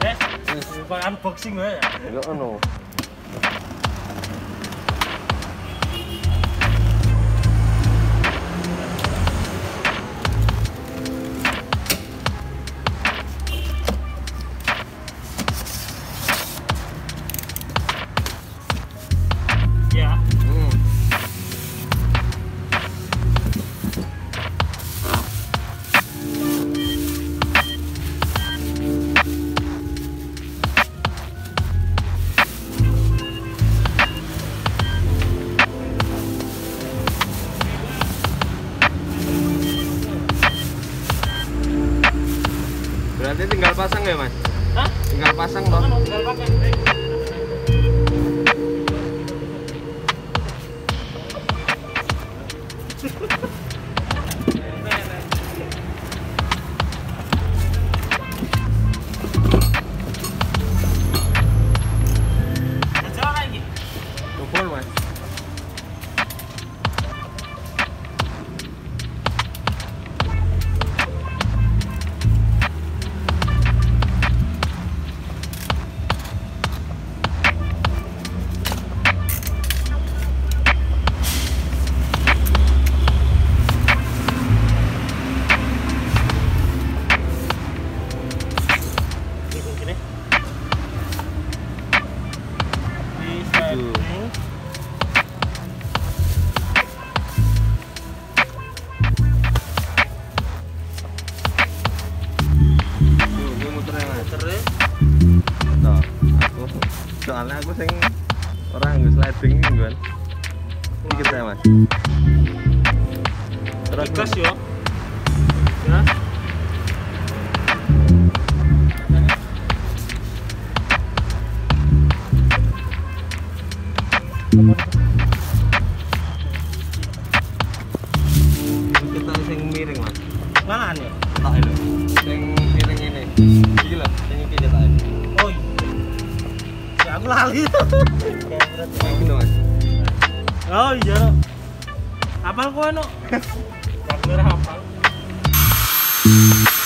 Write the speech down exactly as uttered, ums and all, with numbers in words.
Wes, bukan unboxing wae. Enggak ono. Ya. Hmm. Berarti tinggal pasang ya, Mas? Hah? Tinggal pasang toh? Tinggal pakai. Jalan lagi. Jebol, Mas. Soalnya aku sing orang nggo sliding kan. Dikit ya, Mas. Terus Gas yo. Ya. kita sing miring, Mas. Manaan ya? Tak lho. Sing miring ini. Iki lho, sing iki cetak. Oh iya. Ya aku lali. Iki lho, Mas. Oh iya no. Apal kowe no? Aku ora hafal.